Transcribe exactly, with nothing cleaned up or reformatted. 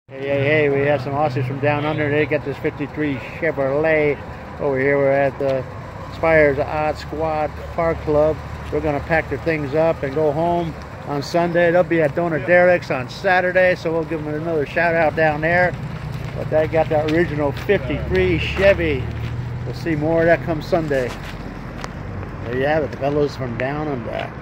Hey, hey, hey, we have some Aussies from down under. They got this fifty-three Chevrolet over here. We're at the Spires Odd Squad Car Club. We're going to pack their things up and go home on Sunday. They'll be at Donut Derelicts on Saturday, so we'll give them another shout out down there. But they got that original fifty-three Chevy. We'll see more of that come Sunday. There you have it, the fellows from down under.